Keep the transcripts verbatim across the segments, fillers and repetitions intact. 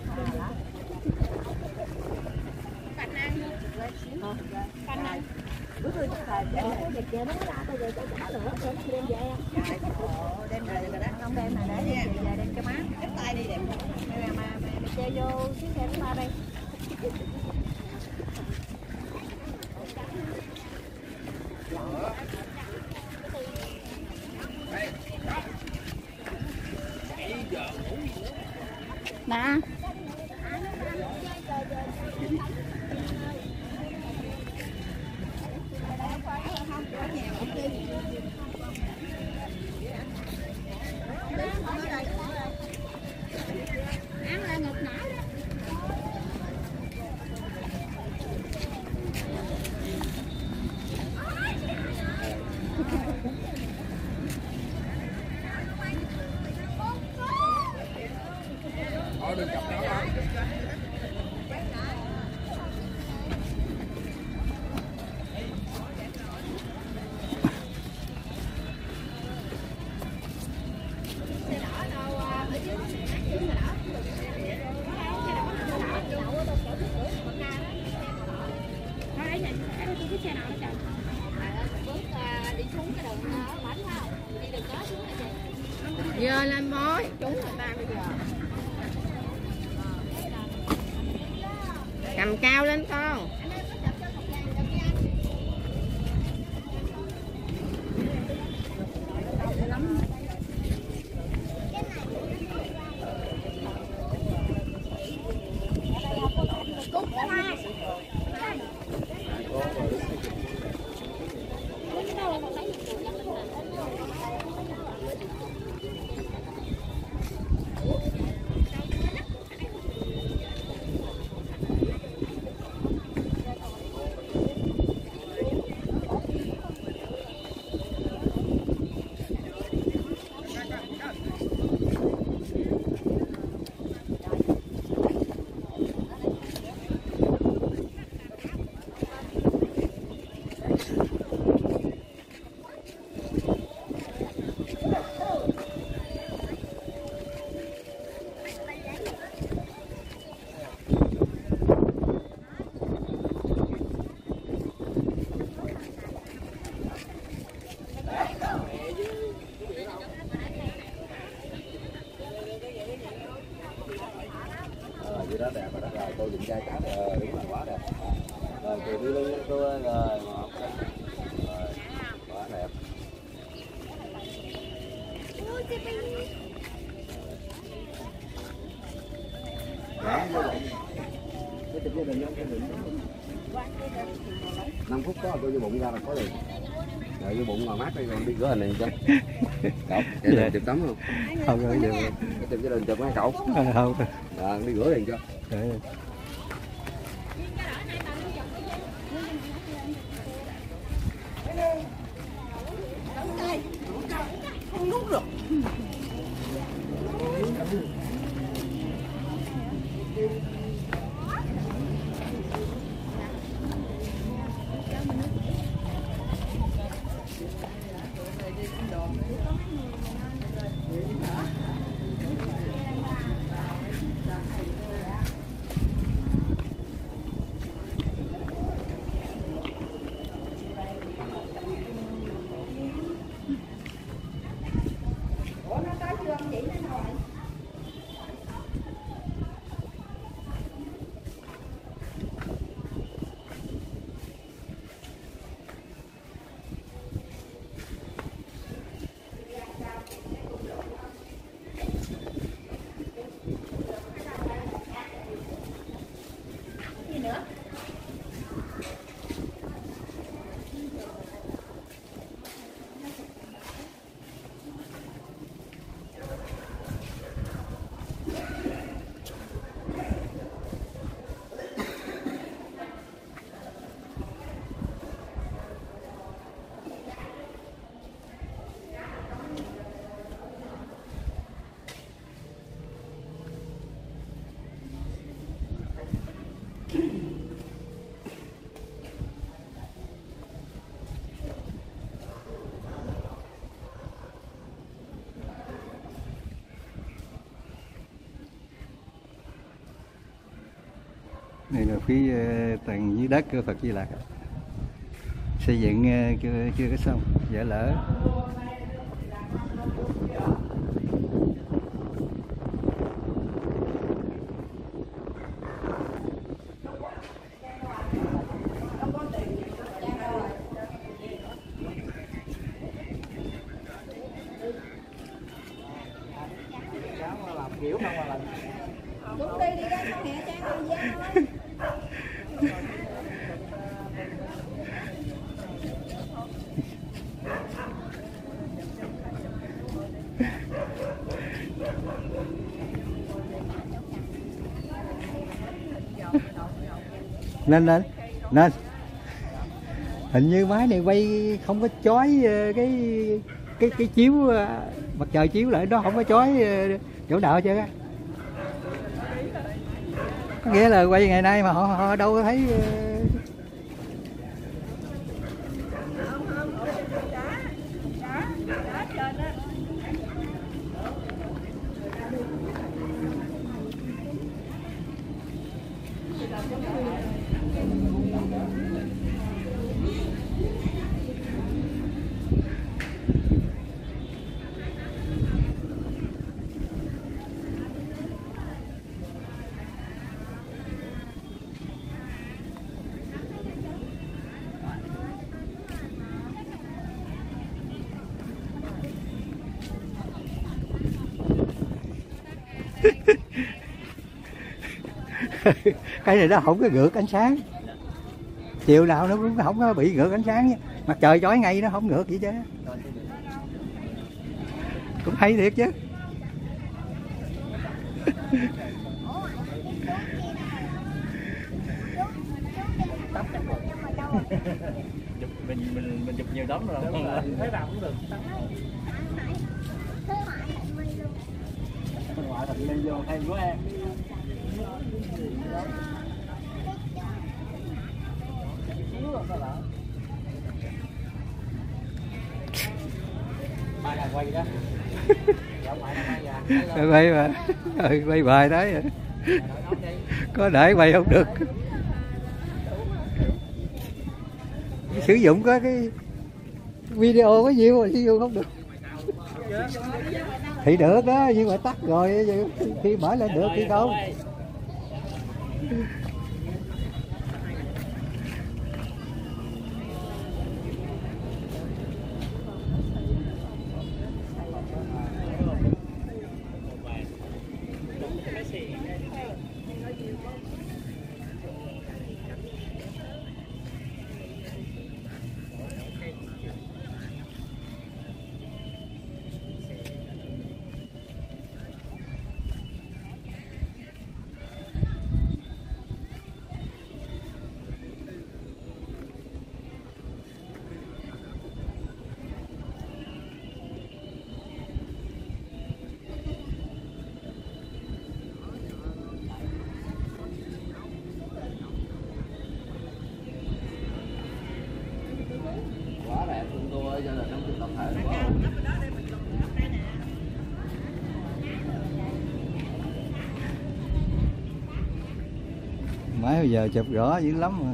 Canh ăn luôn. Canh ăn. Bữa tôi xài để để chơi nó ra tôi về cho trả nữa cho nó đem về. Đem về rồi đó, không đem này để về về đem cho má. Cắt tay đi đem. Mà mà mà chơi vô chiếc xe của ba đây. Nè. Ăn là ngực nở đó. Thôi đừng chọc nó đó. Giờ lên mối chúng người ta bây giờ cầm cao lên con. Vậy đó đẹp rồi đó, rồi tôi định chai cá rồi, đúng là quá đẹp. Rồi chị đi lên tôi rồi, rồi quá đẹp. Cái chụp gia đình không? năm phút có tôi vô bụng ra là có liền. Rồi vô bụng mà mát đây rồi đi rửa hình này cho. Cậu, để dạ. Chụp tắm không? Không rồi giờ. Chụp gia đình chụp mấy cậu? Không. À, đi rửa liền cho. Đấy. Không nuốt được. Đây là phía tầng dưới đất của Phật Di Lặc, xây dựng chưa chưa có xong, vỡ lỡ. Đúng đi đi ra con mẹ Trang đi ra thôi. Nên nên nên hình như máy này quay không có chói cái cái cái chiếu mặt trời chiếu lại, nó không có chói chỗ nào chứ á. Có nghĩa là quay ngày nay mà họ, họ đâu có thấy. Cái này nó không có ngược ánh sáng, chiều nào nó cũng không có bị ngược ánh sáng, mặt trời chói ngay nó không ngược gì chứ, cũng hay thiệt chứ. mình mình mình chụp nhiều tấm rồi thấy vào cũng được. Ngoại thật lên vô hay quá em. Ba ngày quay đó. Quay mà, ừ, quay bài đấy. Có để quay không được. Sử dụng có cái video có nhiêu mà sử dụng không được. Thì được đó, nhưng mà tắt rồi khi mở lên được khi không. Máy bây giờ chụp rõ dữ lắm mà.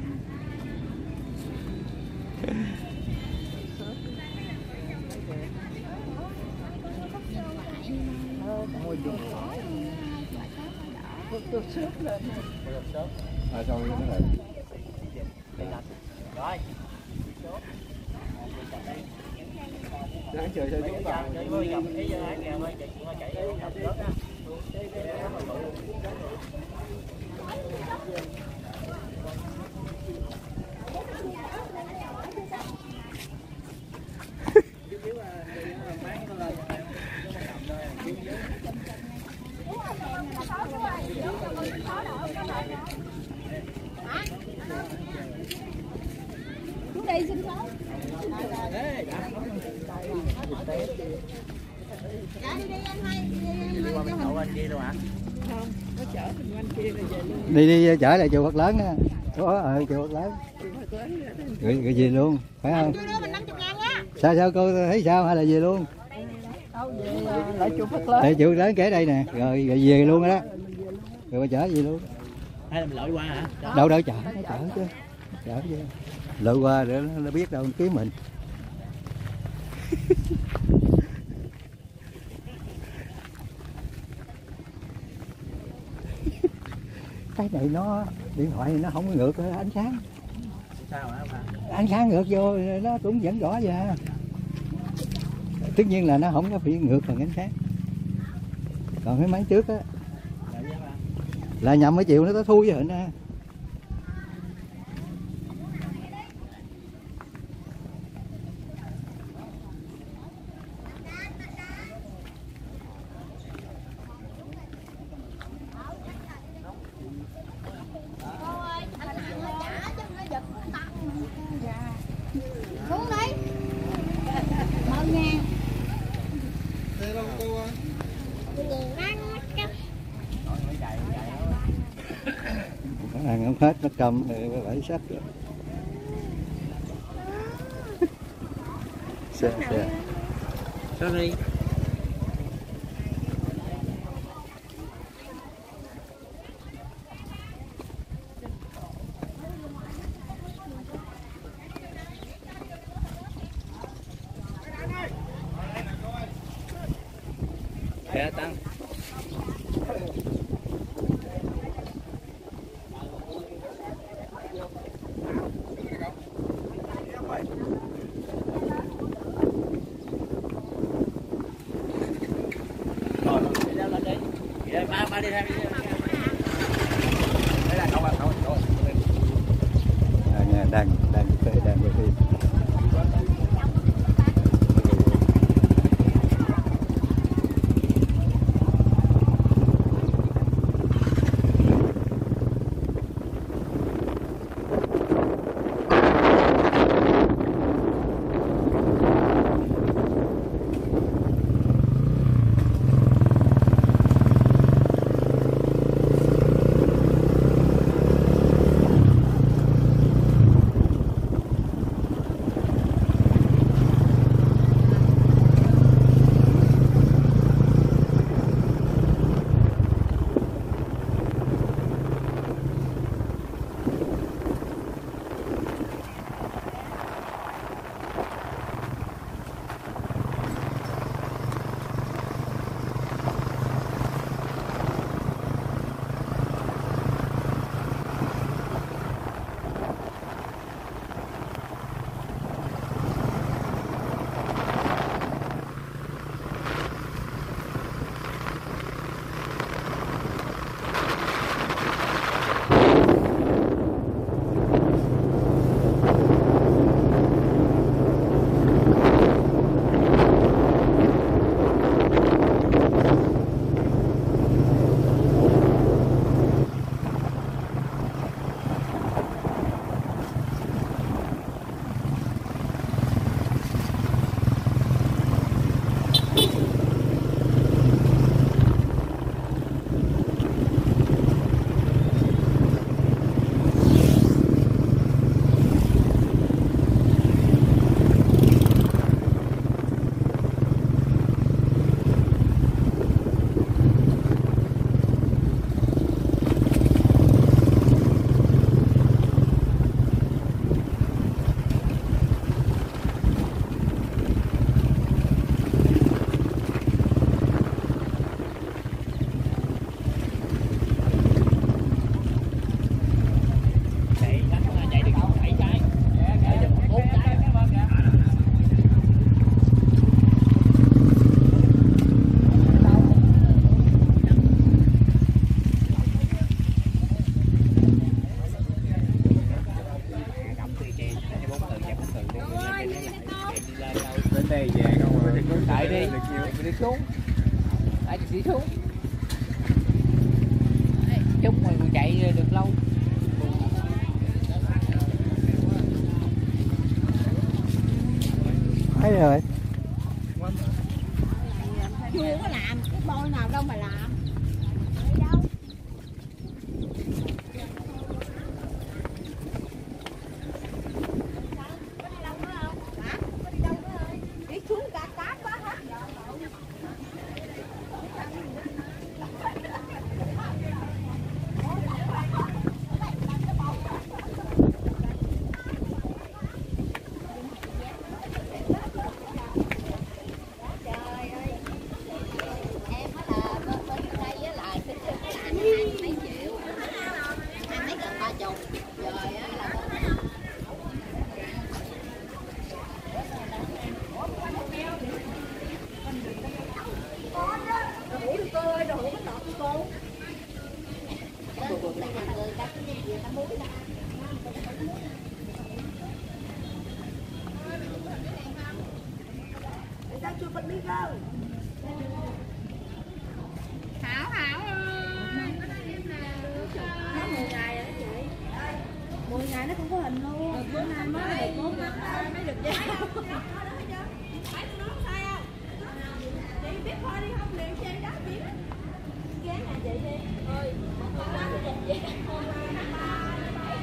Rồi. Đang chờ cho chúng ta. Xuống đây xin số. Đi đi chở lại chùa Phật lớn á. Có ờ chùa Phật lớn. Gửi gửi về luôn, phải không? Sao sao cô thấy sao hay là về luôn? Lại chùa Phật lớn. Để chùa lớn kể đây nè, rồi, rồi về luôn rồi đó. Rồi chở về luôn. hay là mình lội qua hả? Đâu đâu chở, nó chở chứ, chở chứ, lội qua để nó, nó biết đâu kiếm mình. Cái này nó điện thoại này nó không có ngược ánh sáng. Sao hả? Ánh sáng ngược vô nó cũng vẫn rõ vậy ha. Tất nhiên là nó không có bị ngược bằng ánh sáng. Còn cái máy trước á là nhầm ở chiều nó có thui với hình á. Xuống đi. Mừng nha. Khả năng không hết nó cầm phải sắt rồi. Xe xe. Sorry. Dạ tăng. Rồi, đi leo lên đi. Dạ, ba ba đi ra đi. Đây là cậu à, cậu. Đang đang đang đang đi. đây về không rồi. Đợi đi, mình đi xuống. Đợi đi xuống. Chút rồi còn chạy được lâu. Thấy rồi. Chưa có làm, cái bôi nào đâu mà làm. Chưa phân biết đâu. Hảo Hảo ơi. Nó mười ngày rồi đó chị. mười ngày nó không có hình luôn. Bữa nay mới được bốn năm mới được giá. Phải tôi nói sai không? Chị biết thôi đi không liền chơi đó biết. Ghé nhà chị đi. Ơi, con đó thì đẹp vậy. Hôm nay nó ba nó bảy.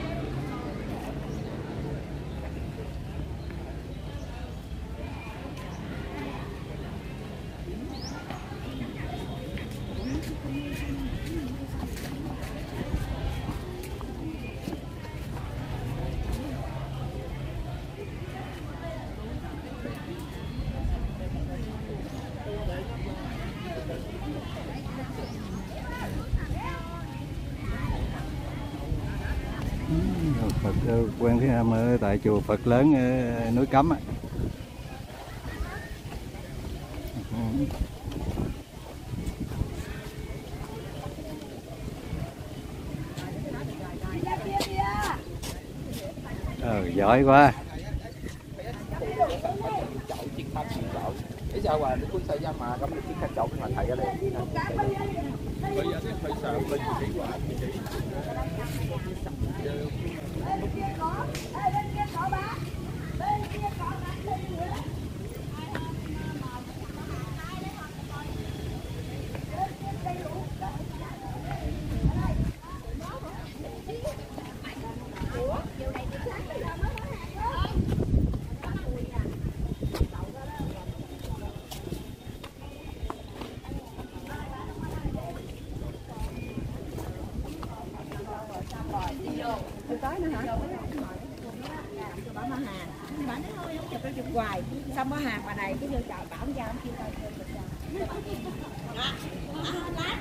Phật Quan Thế Âm ở tại chùa Phật lớn ở núi Cấm á. Ờ, giỏi quá. Ý sao mà nó cũng xây ra mà cấm được chiếc khăn chậu mà thầy ở đây. Bây giờ phải sợ bên chỉ quả chỉ. Bên kia có, bên kia có bác. Bên kia có bác đi nữa. Tới nữa hả? Bảo mà hàng, bà nói thôi không chụp nó chụp hoài, xong có hàng bà này cứ vô chợ bảo ra không kêu tao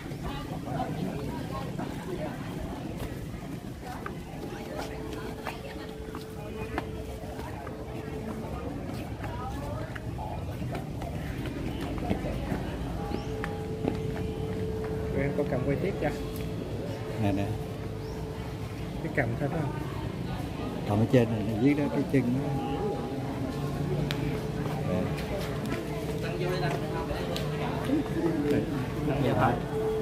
em có cầm quay tiếp cho Nè nè. cái cầm thôi phải không? Còn ở trên này viết đó cái chân đó. Dạ thôi.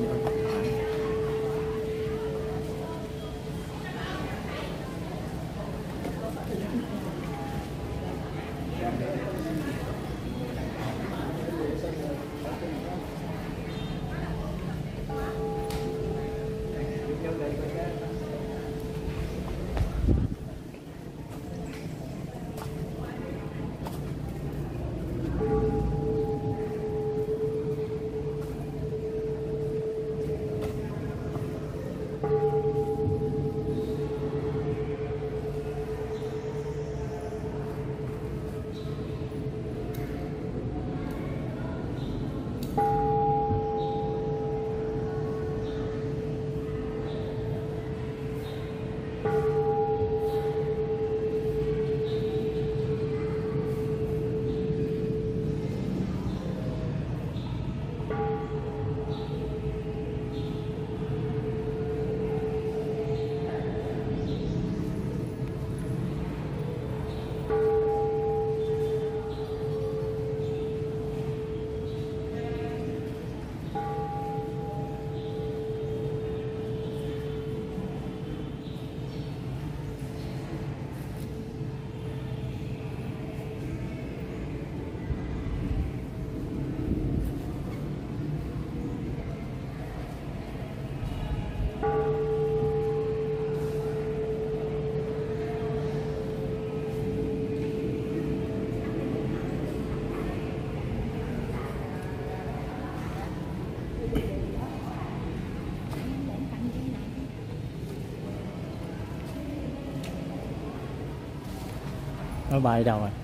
Nó bay đâu rồi?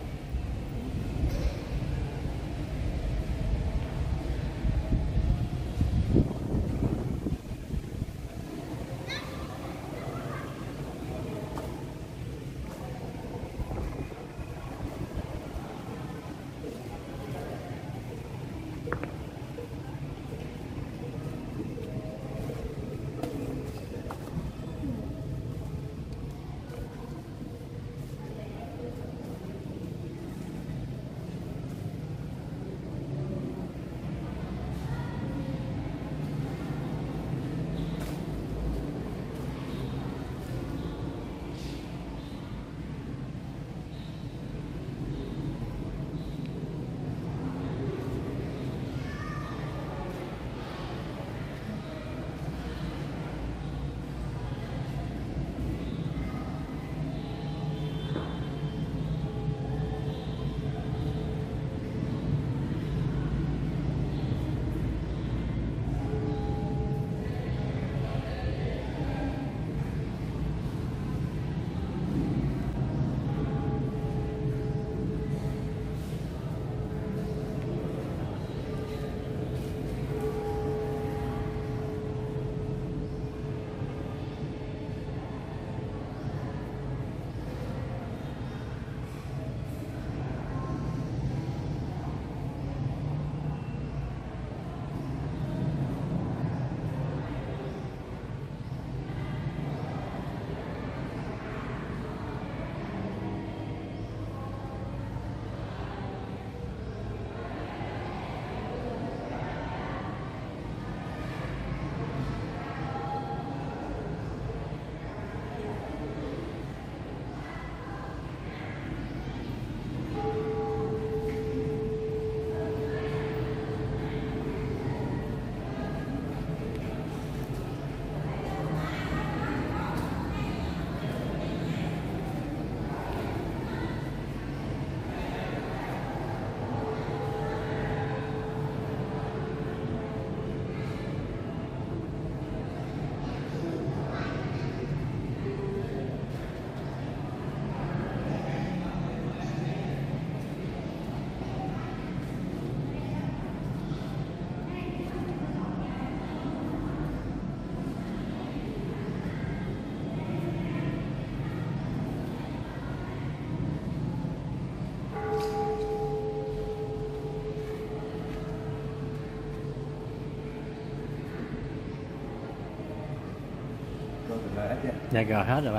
hết chưa? Dạ rồi hết rồi ba.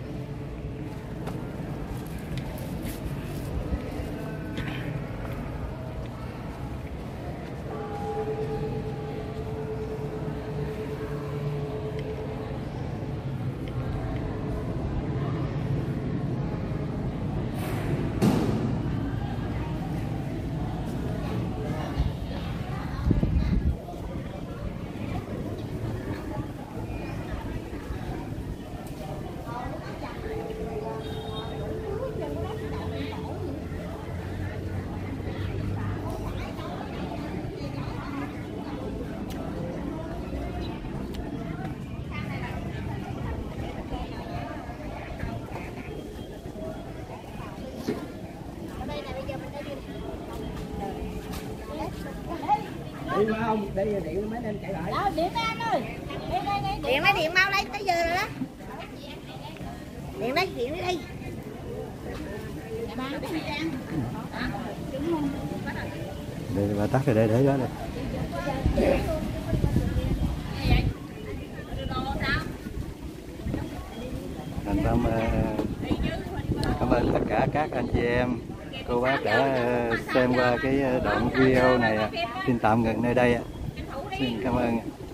Đi qua không? Đi điện mấy anh chạy lại. Đó, điện mấy anh ơi. Đi, đi, đi. Điện lấy điện mau lấy tới giờ rồi đó. Điện lấy, điện lấy đi. Để bà tắt rồi để để đó đây. Thành Tâm cảm ơn tất cả các anh chị em, cô bác đã xem qua cái đoạn video này. Xin tạm ngừng nơi đây. Xin cảm ơn.